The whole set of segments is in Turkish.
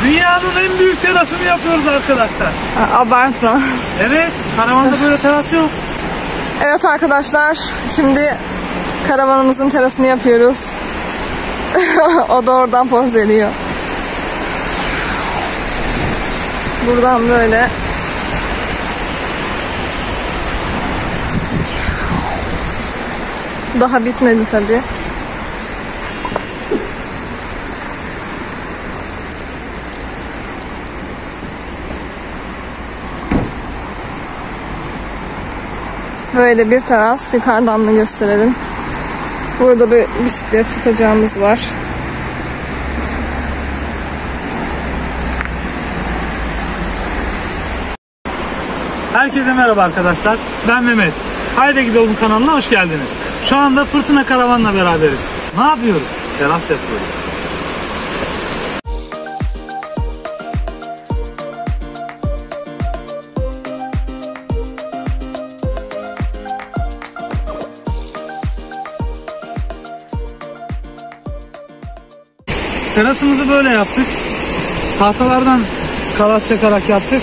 Dünyanın en büyük terasını yapıyoruz arkadaşlar. Abartma. Evet, karavanda böyle teras yok. Evet arkadaşlar, şimdi karavanımızın terasını yapıyoruz. O da oradan poz veriyor. Buradan böyle. Daha bitmedi tabii. Böyle bir teras, yukarıdan da gösterelim. Burada bir bisiklet tutacağımız var. Herkese merhaba arkadaşlar. Ben Mehmet. Haydi Gidelim kanalına hoş geldiniz. Şu anda Fırtına Karavan'la beraberiz. Ne yapıyoruz? Teras yapıyoruz. Terasımızı böyle yaptık. Tahtalardan kalas çakarak yaptık.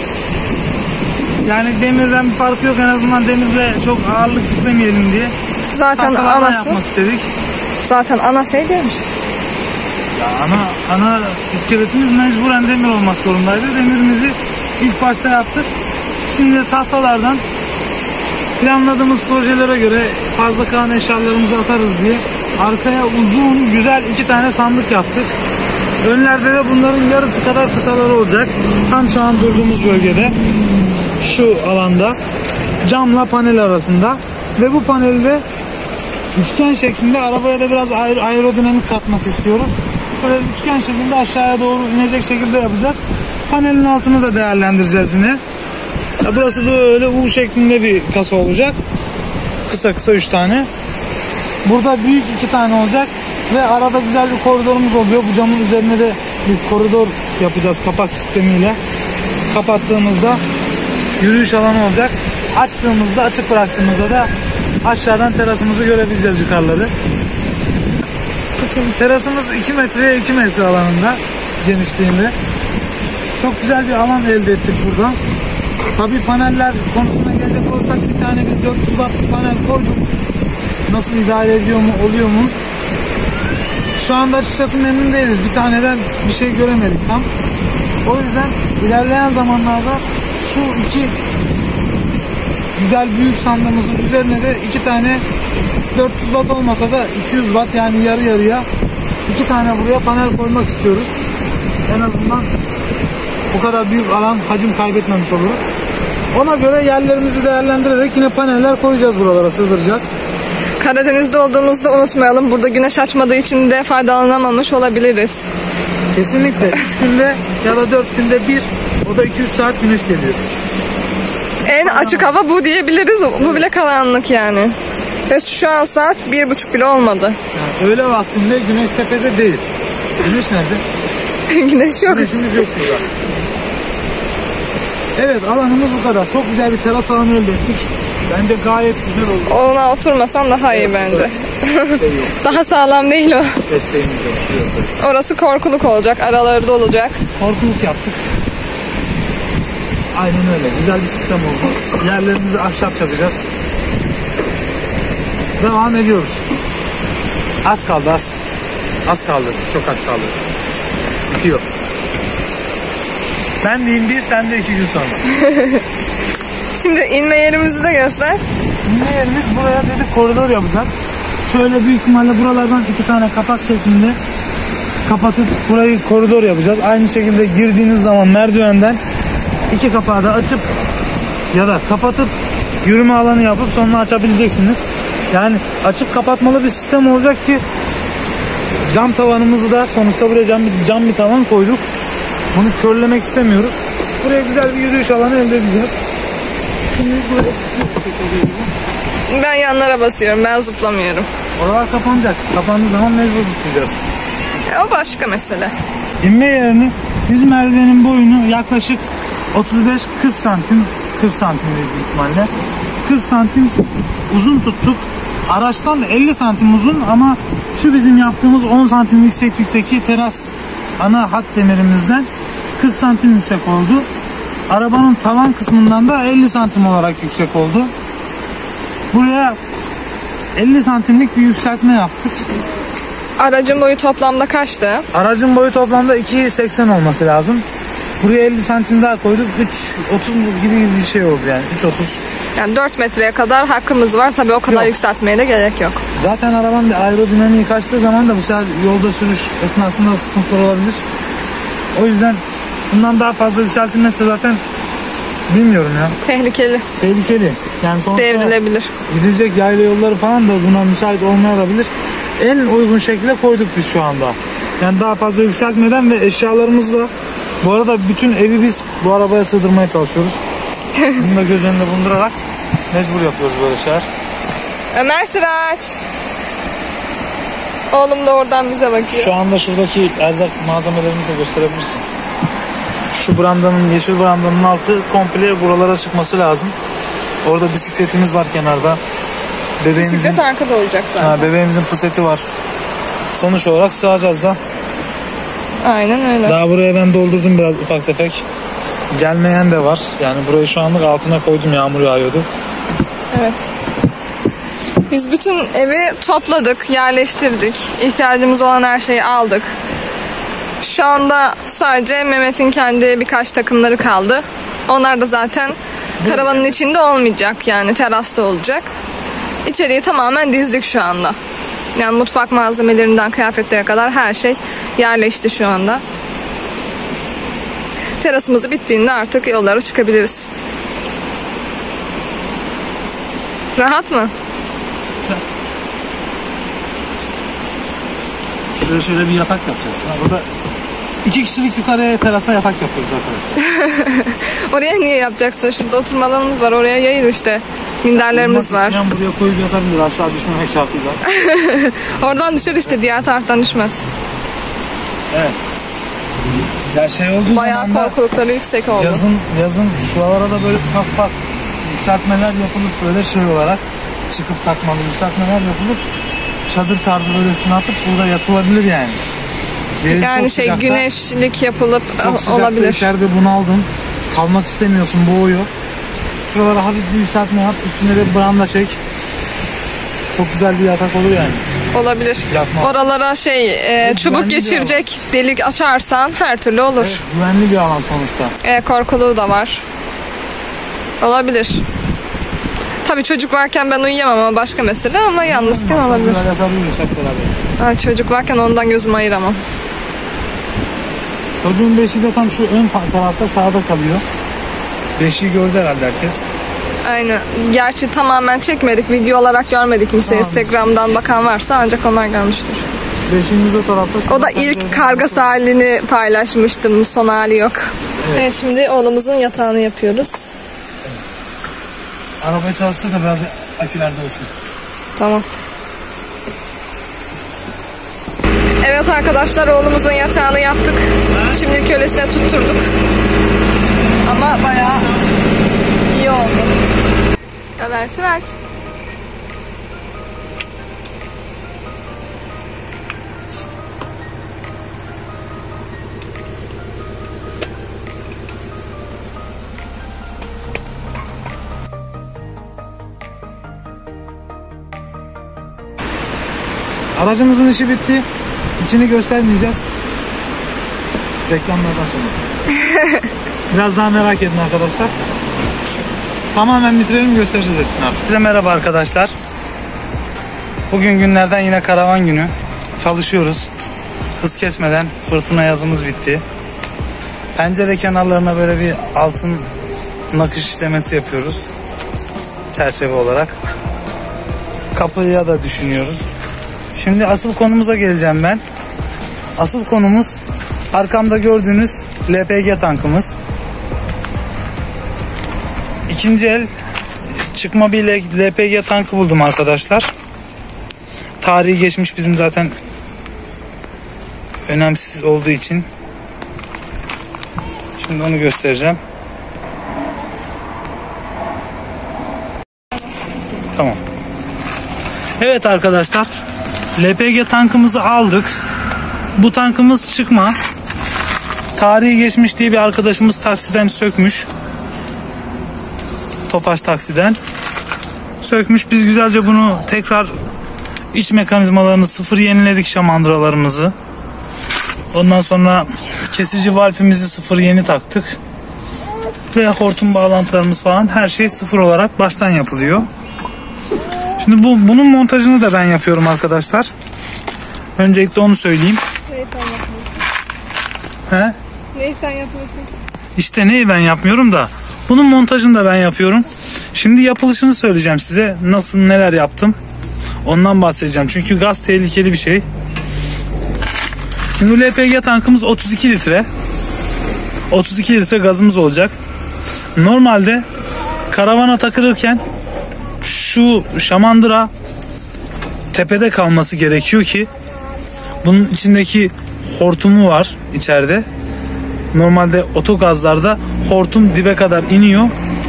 Yani demirden bir farkı yok, en azından demirle çok ağırlık yüklemeyelim diye. Zaten anası yapmak istedik. Zaten ana şey değilmiş. Ya ana iskeletimiz mecburen demir olmak zorundaydı. Demirimizi ilk başta yaptık. Şimdi tahtalardan planladığımız projelere göre fazla kalan eşyalarımızı atarız diye arkaya uzun güzel 2 tane sandık yaptık. Önlerde de bunların yarısı kadar kısaları olacak. Tam şu an durduğumuz bölgede, şu alanda, camla panel arasında. Ve bu panelde üçgen şeklinde, arabaya da biraz aerodinamik katmak istiyoruz. Böyle üçgen şeklinde aşağıya doğru inecek şekilde yapacağız. Panelin altını da değerlendireceğiz yine. Burası böyle U şeklinde bir kasa olacak. Kısa 3 tane. Burada büyük 2 tane olacak. Ve arada güzel bir koridorumuz oluyor. Bu camın üzerine de bir koridor yapacağız kapak sistemiyle. Kapattığımızda yürüyüş alanı olacak. Açtığımızda, açık bıraktığımızda da aşağıdan terasımızı görebileceğiz, yukarıları. Terasımız 2 metreye 2 metre alanında, genişliğinde. Çok güzel bir alan elde ettik burada. Tabii paneller konusuna gelecek olursak, bir tane 400 watt panel koyduk. Nasıl idare ediyor mu, oluyor mu? Şu anda açıkçası memnun değiliz. Bir taneden bir şey göremedik tam. O yüzden ilerleyen zamanlarda şu 2 güzel büyük sandığımızın üzerine de 2 tane 400 watt olmasa da 200 watt, yani yarı yarıya 2 tane buraya panel koymak istiyoruz. En azından bu kadar büyük alan, hacim kaybetmemiş oluruz. Ona göre yerlerimizi değerlendirerek yine paneller koyacağız, buralara sığdıracağız. Karadeniz'de olduğumuzda unutmayalım. Burada güneş açmadığı için de faydalanamamış olabiliriz. Kesinlikle. 3 günde ya da 4 günde bir, o da 2-3 saat güneş geliyor. En açık hava bu diyebiliriz. Bu bile karanlık yani. Ve şu an saat 1:30 bile olmadı. Yani öğle vaktinde güneş tepede değil. Güneş nerede? Güneş yok. Güneşimiz yok burada. Evet, alanımız bu kadar. Çok güzel bir teras alanı elde ettik. Bence gayet güzel oldu. Ona oturmasan daha iyi bence. Şey yok. Daha sağlam değil o. Desteğimiz yok. Orası korkuluk olacak. Araları da olacak. Korkuluk yaptık. Aynen öyle. Güzel bir sistem oldu. Yerlerimizi ahşap çakacağız. Devam ediyoruz. Az kaldı, az. Az kaldı. Çok az kaldı. Bitiyor. Ben diyeyim 1, sen de 2 gün sonra. Şimdi inme yerimizi de göster. İnme yerimiz, buraya dedik koridor yapacağız. Şöyle büyük ihtimalle buralardan 2 tane kapak şeklinde kapatıp burayı koridor yapacağız. Aynı şekilde girdiğiniz zaman merdivenden 2 kapağı da açıp ya da kapatıp yürüme alanı yapıp sonra açabileceksiniz. Yani açıp kapatmalı bir sistem olacak ki cam tavanımızı da, sonuçta buraya cam bir tavan koyduk. Bunu körlemek istemiyoruz. Buraya güzel bir yürüyüş alanı elde edeceğiz. Şimdi böyle ben yanlara basıyorum. Ben zıplamıyorum. oralar kapanacak. Kapandığı zaman mecbur zıplayacağız. O başka mesele. İnme yerini, düz merdivenin boyunu yaklaşık 35-40 santim, 40 santim büyük ihtimalle 40 santim uzun tuttuk. Araçtan 50 santim uzun, ama şu bizim yaptığımız 10 santim yükseklikteki teras ana hat demirimizden 40 santim yüksek oldu. Arabanın tavan kısmından da 50 santim olarak yüksek oldu. Buraya 50 santimlik bir yükseltme yaptık. Aracın boyu toplamda kaçtı? Aracın boyu toplamda 2.80 olması lazım. Buraya 50 santim daha koyduk. 3.30 gibi bir şey oldu yani. 3.30. Yani 4 metreye kadar hakkımız var. Tabii o kadar Yok. yükseltmeye de gerek yok. Zaten arabanın aerodinamiği kaçtığı zaman da bu sefer yolda sürüş esnasında sıkıntılar olabilir. O yüzden bundan daha fazla yükseltilmezse zaten bilmiyorum ya. Tehlikeli. Tehlikeli. Yani sonuçta Devrilebilir. gidecek yayla yolları falan da buna müsait olmayabilir. En uygun şekilde koyduk biz şu anda. Yani daha fazla yükseltmeden ve eşyalarımızla, bu arada bütün evi biz bu arabaya sığdırmaya çalışıyoruz. Bunu da göz önünde bulundurarak mecbur yapıyoruz böyle şeyler. Ömer Sıraç. Oğlum da oradan bize bakıyor. Şu anda şuradaki erzak malzemelerimizi de gösterebilirsin. Şu brandanın, yeşil brandanın altı komple buralara çıkması lazım. Orada bisikletimiz var kenarda. Bisiklet arkada olacak zaten. Bebeğimizin puseti var. Sonuç olarak sığacağız da. Aynen öyle. Daha buraya ben doldurdum biraz ufak tefek. Gelmeyen de var. Yani burayı şu anlık altına koydum, yağmur yağıyordu. Evet. Biz bütün evi topladık, yerleştirdik. İhtiyacımız olan her şeyi aldık. Şu anda sadece Mehmet'in kendi birkaç takımları kaldı. Onlar da zaten karavanın içinde olmayacak, yani terasta olacak. İçeriği tamamen dizdik şu anda. Yani mutfak malzemelerinden kıyafetlere kadar her şey yerleşti şu anda. Terasımız bittiğinde artık yollara çıkabiliriz. Rahat mı? Şuraya şöyle bir yatak yapacağız. Burada 2 kişilik yukarıya terasa yatak yapıyoruz arkadaşlar. Oraya niye yapacaksın? Şurada oturma alanımız var. Oraya yayın işte. Minderlerimiz var. Buraya koyup yatabilir. Aşağı düşmemek şartıyla. Oradan düşer işte. Diğer taraftan düşmez. Evet. Ya şey olduğu Bayağı zaman da korkulukları yüksek oldu. yazın şuralara da böyle ufak yükseltmeler yapılıp böyle şey olarak çıkıp takmalı yükseltmeler yapılıp çadır tarzı böyle üstüne atıp burada yatılabilir yani. Yani şey sıcakta, güneşlik yapılıp olabilir. İçeride bunaldın, kalmak istemiyorsun, boğuyor. Şuralara hafif bir yükseltme yap, üstüne de branda çek. Çok güzel bir yatak olur yani. Olabilir. Yatma. Oralara çubuk geçirecek delik açarsan her türlü olur. Evet, güvenli bir alan sonuçta. Korkuluğu da var. Olabilir. Tabii çocuk varken ben uyuyamam ama başka mesele, ama yalnızken olabilir. Yatabiliriz hep beraber. Çocuk varken ondan gözümü ayıramam. Çocuğun beşiği de tam şu ön tarafta sağda kalıyor. Beşiği gördü herhalde herkes. Aynen. Gerçi tamamen çekmedik. Video olarak görmedik kimse. Instagram'dan bakan varsa ancak onlar görmüştür. Beşiğimiz o tarafta. O da ilk kargası halini paylaşmıştım. Son hali yok. Evet, şimdi oğlumuzun yatağını yapıyoruz. Arabayı çalıştır da biraz akülerde olsun. Tamam. Evet arkadaşlar, oğlumuzun yatağını yaptık. Şimdi kölesine tutturduk. Ama bayağı iyi oldu. Ömer Sıraç. İşte. Aracımızın işi bitti. İçini göstermeyeceğiz. Reklamlardan sonra. Biraz daha merak edin arkadaşlar. Tamamen bitirelim, göstereceğiz hepsini artık. Size merhaba arkadaşlar. Bugün günlerden yine karavan günü. Çalışıyoruz. Hız kesmeden fırtına yazımız bitti. Pencere kenarlarına böyle bir altın nakış işlemesi yapıyoruz. Çerçeve olarak. Kapıya da düşünüyoruz. Şimdi asıl konumuza geleceğim ben. Asıl konumuz arkamda gördüğünüz LPG tankımız. İkinci el çıkma bir LPG tankı buldum arkadaşlar. Tarihi geçmiş, bizim zaten önemsiz olduğu için. Şimdi onu göstereceğim. Tamam. Evet arkadaşlar, LPG tankımızı aldık. Bu tankımız çıkma. Tarihi geçmiş diye bir arkadaşımız taksiden sökmüş. Tofaş taksiden sökmüş. Biz güzelce bunu tekrar iç mekanizmalarını sıfır yeniledik, şamandıralarımızı. Ondan sonra kesici valfimizi sıfır yeni taktık. Ve hortum bağlantılarımız falan, her şey sıfır olarak baştan yapılıyor. Şimdi bunun montajını da ben yapıyorum arkadaşlar. Öncelikle onu söyleyeyim. Neyi sen yapıyorsun? He? Neyi sen yapıyorsun? İşte neyi ben yapmıyorum da bunun montajını da ben yapıyorum. Şimdi yapılışını söyleyeceğim size. Nasıl, neler yaptım. Ondan bahsedeceğim. Çünkü gaz tehlikeli bir şey. Şimdi LPG tankımız 32 litre. 32 litre gazımız olacak. Normalde karavana takılırken şu şamandıra tepede kalması gerekiyor ki bunun içindeki hortumu var içeride. Normalde otogazlarda hortum dibe kadar iniyor.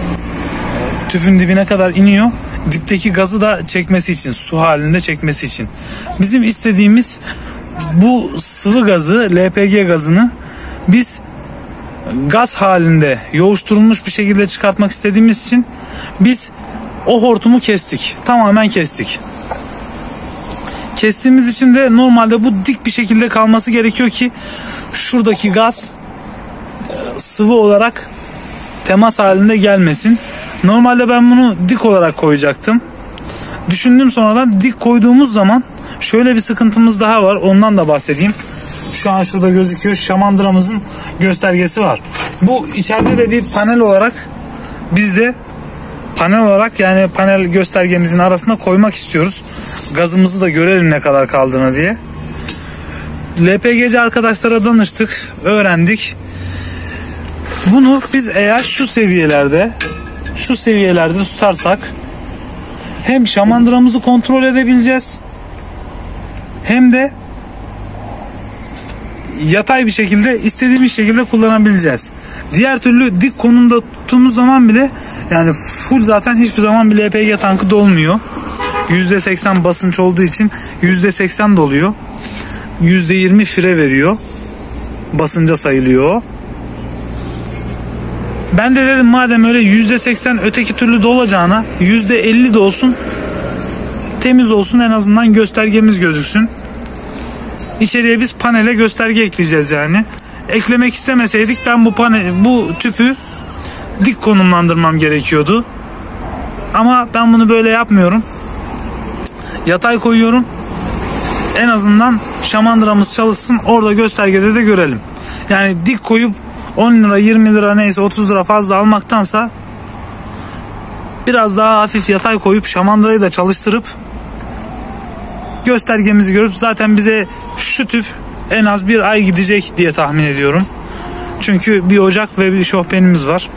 Tüpün dibine kadar iniyor. Dipteki gazı da çekmesi için, su halinde çekmesi için. Bizim istediğimiz bu sıvı gazı, LPG gazını biz gaz halinde yoğuşturulmuş bir şekilde çıkartmak istediğimiz için biz o hortumu kestik. Tamamen kestik. Kestiğimiz için de normalde bu dik bir şekilde kalması gerekiyor ki şuradaki gaz sıvı olarak temas halinde gelmesin. Normalde ben bunu dik olarak koyacaktım. Düşündüm sonradan, dik koyduğumuz zaman şöyle bir sıkıntımız daha var. Ondan da bahsedeyim. Şu an şurada gözüküyor. Şamandıramızın göstergesi var. Bu içeride de bir panel olarak biz de panel olarak, yani panel göstergemizin arasına koymak istiyoruz. Gazımızı da görelim ne kadar kaldığını diye. LPG'ci arkadaşlara danıştık, öğrendik. Bunu biz eğer şu seviyelerde tutarsak hem şamandıramızı kontrol edebileceğiz, hem de yatay bir şekilde istediğimiz şekilde kullanabileceğiz. Diğer türlü dik konumda tuttuğumuz zaman bile, yani full zaten hiçbir zaman bir LPG tankı dolmuyor. %80 basınç olduğu için %80 doluyor. %20 fire veriyor. Basınca sayılıyor. Ben de dedim madem öyle %80 öteki türlü dolacağına %50 de olsun, temiz olsun, en azından göstergemiz gözüksün. İçeriye biz panele gösterge ekleyeceğiz yani. Eklemek istemeseydik ben bu tüpü dik konumlandırmam gerekiyordu. Ama ben bunu böyle yapmıyorum. Yatay koyuyorum. En azından şamandıramız çalışsın, orada göstergede de görelim. Yani dik koyup 10 lira 20 lira neyse 30 lira fazla almaktansa biraz daha hafif yatay koyup şamandırayı da çalıştırıp göstergemizi görüp, zaten bize şu tüp en az bir ay gidecek diye tahmin ediyorum. Çünkü bir ocak ve bir şofbenimiz var.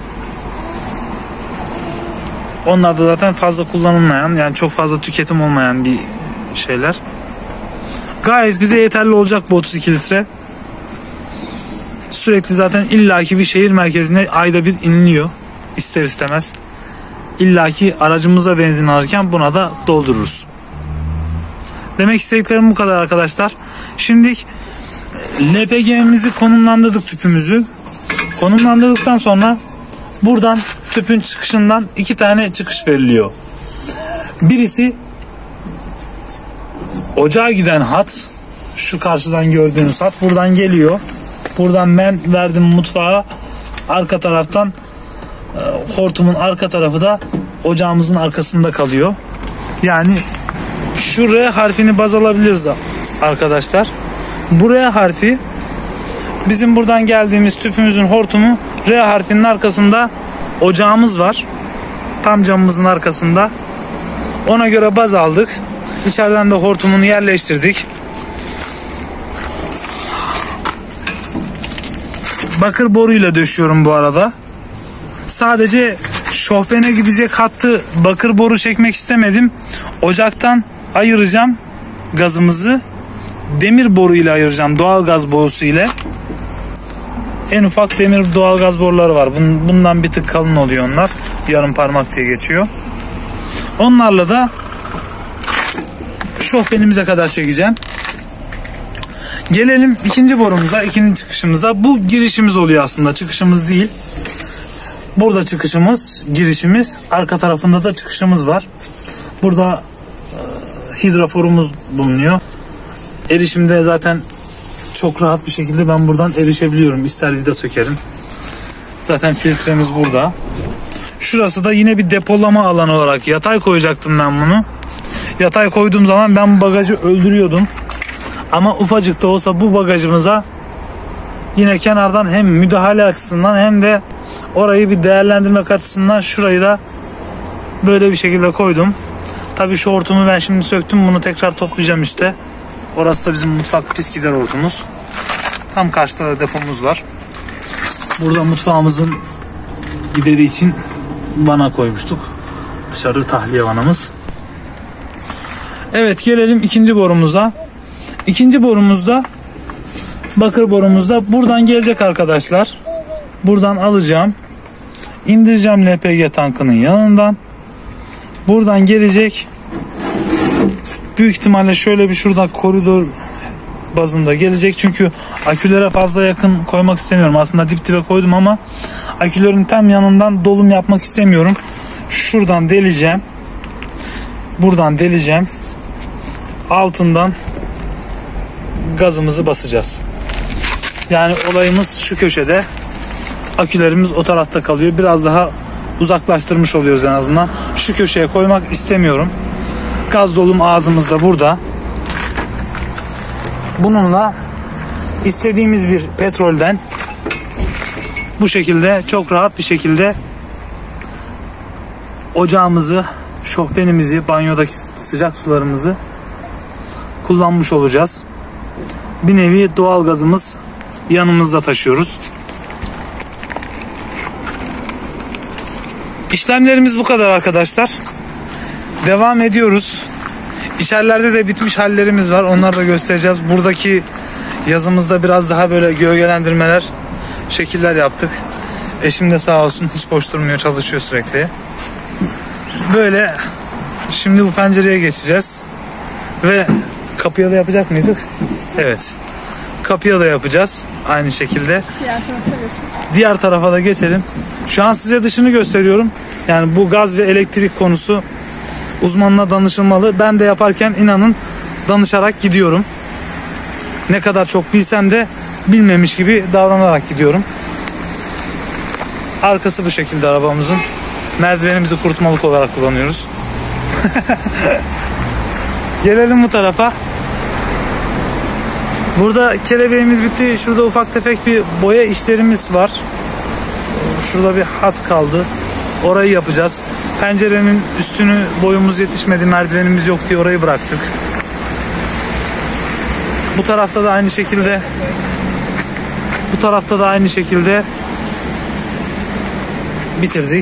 Onlar da zaten fazla kullanılmayan, yani çok fazla tüketim olmayan bir şeyler. Gayet bize yeterli olacak bu 32 litre. Sürekli zaten illaki bir şehir merkezine ayda bir iniliyor. İster istemez. İllaki aracımıza benzin alırken buna da doldururuz. Demek istediklerim bu kadar arkadaşlar. Şimdi LPG'mizi konumlandırdık, tüpümüzü. Konumlandırdıktan sonra buradan tüpün çıkışından 2 tane çıkış veriliyor. Birisi ocağa giden hat. Şu karşıdan gördüğünüz hat buradan geliyor. Buradan ben verdim mutfağa. Arka taraftan hortumun arka tarafı da ocağımızın arkasında kalıyor. Yani şu R harfini baz alabiliriz arkadaşlar. Bu R harfi bizim buradan geldiğimiz tüpümüzün hortumu, R harfinin arkasında ocağımız var. Tam camımızın arkasında. Ona göre baz aldık. İçeriden de hortumunu yerleştirdik. Bakır boruyla döşüyorum bu arada. Sadece şofbene gidecek hattı bakır boru çekmek istemedim. Ocaktan ayıracağım gazımızı. Demir boru ile ayıracağım, doğal gaz borusu ile. En ufak demir doğal gaz boruları var. Bundan bir tık kalın oluyor onlar. Yarım parmak diye geçiyor. Onlarla da şofbenimize kadar çekeceğim. Gelelim ikinci borumuza, ikinci çıkışımıza. Bu girişimiz oluyor aslında, çıkışımız değil. Burada çıkışımız, girişimiz, arka tarafında da çıkışımız var. Burada hidroforumuz bulunuyor. Erişimde zaten çok rahat bir şekilde ben buradan erişebiliyorum. İster vida sökerim. Zaten filtremiz burada. Şurası da yine bir depolama alanı olarak yatay koyacaktım ben bunu. Yatay koyduğum zaman ben bu bagajı öldürüyordum. Ama ufacık da olsa bu bagajımıza yine kenardan hem müdahale açısından hem de orayı bir değerlendirmek açısından şurayı da böyle bir şekilde koydum. Tabii şu hortumu ben şimdi söktüm. Bunu tekrar toplayacağım üste. Orası da bizim mutfak pis gider hortumumuz. Tam karşıda da depomuz var. Burada mutfağımızın gideri için vana koymuştuk. Dışarı tahliye vanamız. Evet, gelelim ikinci borumuza. İkinci borumuzda, bakır borumuzda buradan gelecek arkadaşlar. Buradan alacağım. İndireceğim LPG tankının yanından. Buradan gelecek. Büyük ihtimalle şöyle bir şuradan koridor bazında gelecek. Çünkü akülere fazla yakın koymak istemiyorum. Aslında dip dibe koydum ama akülerin tam yanından dolum yapmak istemiyorum. Şuradan deleceğim. Buradan deleceğim. Altından gazımızı basacağız. Yani olayımız şu köşede. Akülerimiz o tarafta kalıyor. Biraz daha uzaklaştırmış oluyoruz en azından. Şu köşeye koymak istemiyorum. Gaz dolum ağzımız da burada. Bununla istediğimiz bir petrolden bu şekilde çok rahat bir şekilde ocağımızı, şofbenimizi, banyodaki sıcak sularımızı kullanmış olacağız. Bir nevi doğal gazımız yanımızda taşıyoruz. İşlemlerimiz bu kadar arkadaşlar. Devam ediyoruz. İçerilerde de bitmiş hallerimiz var. Onları da göstereceğiz. Buradaki yazımızda biraz daha böyle gölgelendirmeler, şekiller yaptık. Eşim de sağ olsun hiç boş durmuyor, çalışıyor sürekli. Böyle şimdi bu pencereye geçeceğiz. Ve kapıya da yapacak mıydık? Evet. Kapıya da yapacağız. Aynı şekilde. Diğer tarafa da geçelim. Şu an size dışını gösteriyorum. Yani bu gaz ve elektrik konusu uzmanına danışılmalı. Ben de yaparken inanın danışarak gidiyorum. Ne kadar çok bilsem de bilmemiş gibi davranarak gidiyorum. Arkası bu şekilde arabamızın. Merdivenimizi kurutmalık olarak kullanıyoruz. Gelelim bu tarafa. Burada kelebeğimiz bitti. Şurada ufak tefek bir boya işlerimiz var. Şurada bir hat kaldı. Orayı yapacağız. Pencerenin üstünü boyumuz yetişmedi, merdivenimiz yok diye orayı bıraktık. Bu tarafta da aynı şekilde. Bu tarafta da aynı şekilde bitirdik.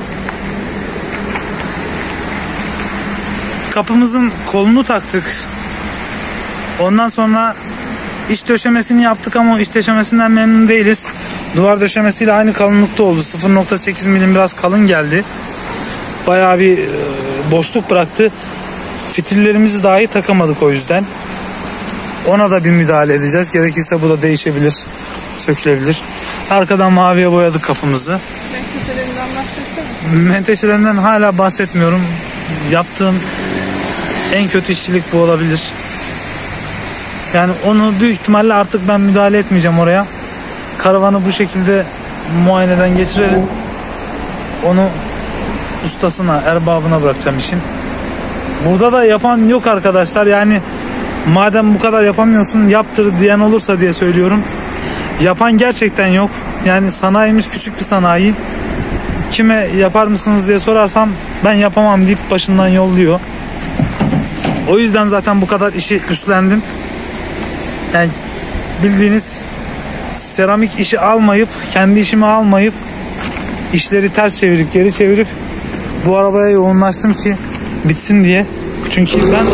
Kapımızın kolunu taktık. Ondan sonra iç döşemesini yaptık ama o iç döşemesinden memnun değiliz. Duvar döşemesiyle aynı kalınlıkta oldu. 0.8 milim biraz kalın geldi. Bayağı bir boşluk bıraktı. Fitillerimizi dahi takamadık o yüzden. Ona da bir müdahale edeceğiz. Gerekirse bu da değişebilir, sökülebilir. Arkadan maviye boyadık kapımızı. Menteşelerinden bahsettin mi? Menteşelerinden hala bahsetmiyorum. Yaptığım en kötü işçilik bu olabilir. Yani onu büyük ihtimalle artık ben müdahale etmeyeceğim oraya. Karavanı bu şekilde muayeneden geçirelim. Onu ustasına, erbabına bırakacağım işin. Burada da yapan yok arkadaşlar. Yani madem bu kadar yapamıyorsun yaptır diyen olursa diye söylüyorum. Yapan gerçekten yok. Yani sanayimiz küçük bir sanayi. Kime yapar mısınız diye sorarsam ben yapamam deyip başından yolluyor. O yüzden zaten bu kadar işi üstlendim. Yani bildiğiniz seramik işi almayıp, kendi işimi almayıp işleri ters çevirip, geri çevirip bu arabaya yoğunlaştım ki bitsin diye. Çünkü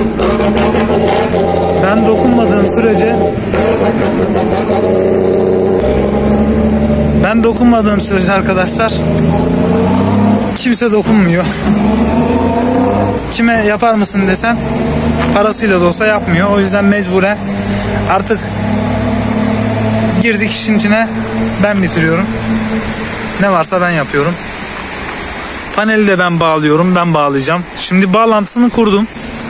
ben dokunmadığım sürece arkadaşlar kimse dokunmuyor. Kime yapar mısın desem parasıyla da olsa yapmıyor. O yüzden mecburen artık girdik işin içine. Ben bitiriyorum. Ne varsa ben yapıyorum. Paneli de ben bağlıyorum. Ben bağlayacağım. Şimdi bağlantısını kurdum.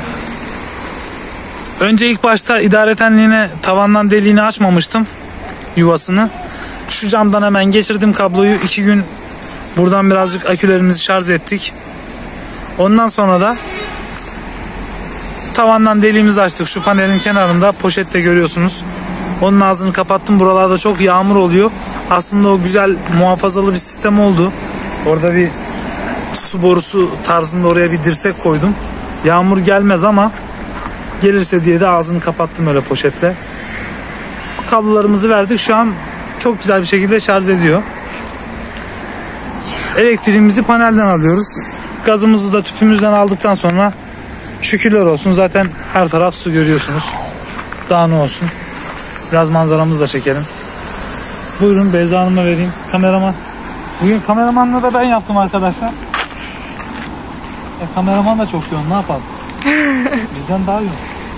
Önce ilk başta idaretenliğine tavandan deliğini açmamıştım. Yuvasını. Şu camdan hemen geçirdim kabloyu. 2 gün buradan birazcık akülerimizi şarj ettik. Ondan sonra da tavandan deliğimizi açtık. Şu panelin kenarında poşette görüyorsunuz. Onun ağzını kapattım. Buralarda çok yağmur oluyor. Aslında o güzel muhafazalı bir sistem oldu. Orada bir su borusu tarzında oraya bir dirsek koydum. Yağmur gelmez ama gelirse diye de ağzını kapattım öyle poşetle. Kablolarımızı verdik. Şu an çok güzel bir şekilde şarj ediyor. Elektriğimizi panelden alıyoruz. Gazımızı da tüpümüzden aldıktan sonra şükürler olsun zaten her taraf su görüyorsunuz. Daha ne olsun. Biraz manzaramızı da çekelim. Buyurun Beyza Hanım'a vereyim. Kameraman. Bugün kameramanlığı da ben yaptım arkadaşlar. Kameraman da çok yoğun. Ne yapalım? Bizden daha yoğun.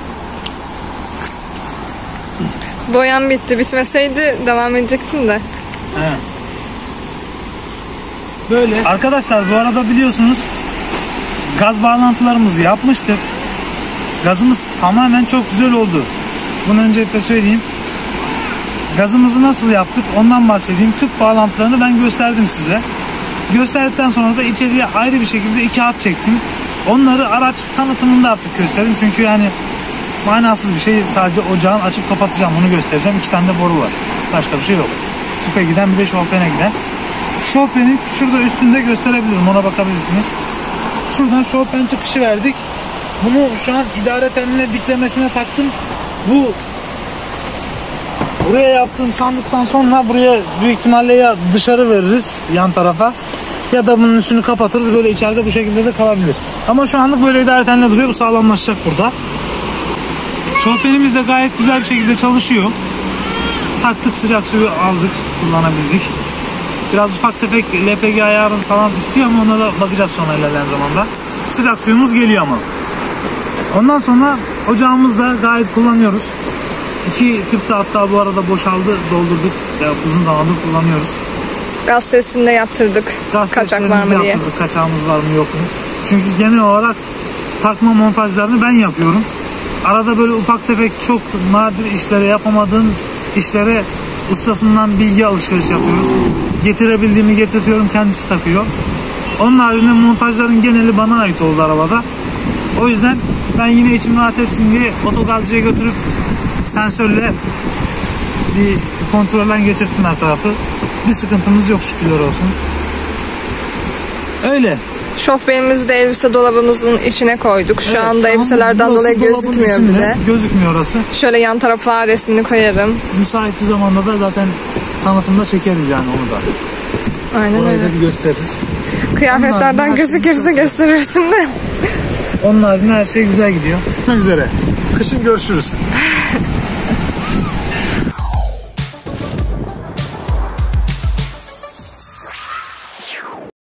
Boyam bitti. Bitmeseydi devam edecektim de. He. Böyle. Arkadaşlar bu arada biliyorsunuz gaz bağlantılarımızı yapmıştık. Gazımız tamamen çok güzel oldu. Bunu öncelikle söyleyeyim. Gazımızı nasıl yaptık ondan bahsedeyim. Tüp bağlantılarını ben gösterdim size. Gösterdikten sonra da içeriye ayrı bir şekilde 2 hat çektim. Onları araç tanıtımında artık gösterdim. Çünkü yani manasız bir şey, sadece ocağın açıp kapatacağım, bunu göstereceğim. 2 tane de boru var. Başka bir şey yok. Tüpe giden bir de şofbene giden. Şofbeni şurada üstünde gösterebilirim, ona bakabilirsiniz. Şuradan şofben çıkışı verdik. Bunu şu an idare teline diklemesine taktım. Buraya yaptığım sandıktan sonra buraya büyük ihtimalle ya dışarı veririz yan tarafa ya da bunun üstünü kapatırız, böyle içeride bu şekilde de kalabilir. Ama şu anlık böyle idare teline duruyor, bu sağlamlaşacak burada. Şofbenimiz de gayet güzel bir şekilde çalışıyor. Taktık, sıcak suyu aldık, kullanabildik. Biraz ufak tefek LPG ayarı falan istiyor ama ona da bakacağız sonra ilerleyen zamanda. Sıcak suyumuz geliyor ama. Ondan sonra ocağımızı da gayet kullanıyoruz. 2 tüp de hatta bu arada boşaldı, doldurduk. Ya uzun zamandır kullanıyoruz. Gaz testini de yaptırdık. Kaçak var mı diye. Kaçağımız var mı yok mu? Çünkü genel olarak takma montajlarını ben yapıyorum. Arada böyle ufak tefek çok nadir işlere, yapamadığım işlere ustasından bilgi alışveriş yapıyoruz. Getirebildiğimi getirtiyorum, kendisi takıyor. Onun haricinde montajların geneli bana ait oldu arabada. O yüzden ben yine içim rahat etsin diye otogazcıya götürüp sensörle bir kontrolden geçirttim her tarafı. Bir sıkıntımız yok şükürler olsun. Öyle. Şofbenimizi de elbise dolabımızın içine koyduk. Şu anda elbiselerden dolayı gözükmüyor bile. Gözükmüyor orası. Şöyle yan tarafa resmini koyarım. Müsait bir zamanda da zaten tanıtımda çekeriz yani onu da. Aynen orayı öyle. da bir gösteririz. Kıyafetlerden gözükürse gösterirsin de. Onun haricinde her şey güzel gidiyor. Görüşmek üzere. Kışın görüşürüz.